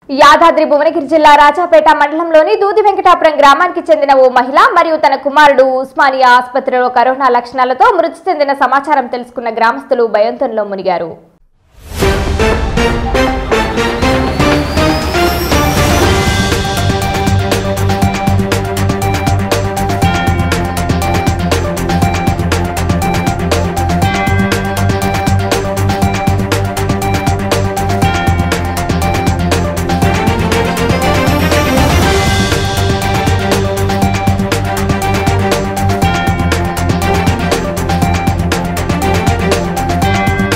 యాదాద్రి భువనగిరి జిల్లా రాజాపేట మండలంలోని దూది వెంకటాపురం గ్రామానికి చెందిన ఓ మహిళ మరియు తన కుమారుడు ఉస్మానియా ఆసుపత్రిలో కరోనా లక్షణాలతో మృతి చెందిన సమాచారం తెలుసుకున్న గ్రామస్తులు భయాందోళనలో మునిగారు.